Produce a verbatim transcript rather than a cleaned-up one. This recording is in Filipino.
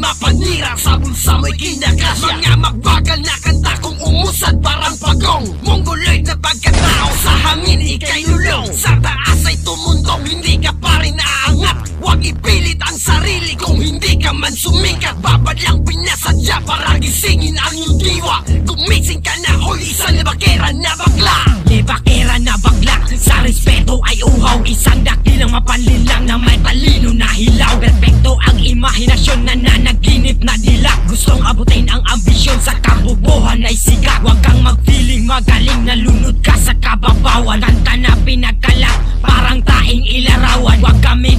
mapanira sa bulsa mo'y kinakasya. Mga magbagal na kanta kung umusad parang pagong mongoloid na pagkatao sa hangin ikay lulong. Sa taas ay tumundong, hindi ka pa rin aangat. Huwag ipilit ang sarili kung hindi ka man sumikat. Babad lang pinasadya para gisingin ang iyong diwa. Gumising ka na, hoy isang lebakera na bakla. Lebakera na bakla, sa respeto ay uhaw. Isang dakilang mapanlilang na may talino na hilaw. Perfecto ang imahinasyon na nanaginip na dilak. Gustong abutin ang ambisyon sa kabubuhan ay sigat. Huwag kang magpiling magaling, nalunod ka sa kababawan. Kanta na pinagkalat, parang taing ilarawan. Huwag kami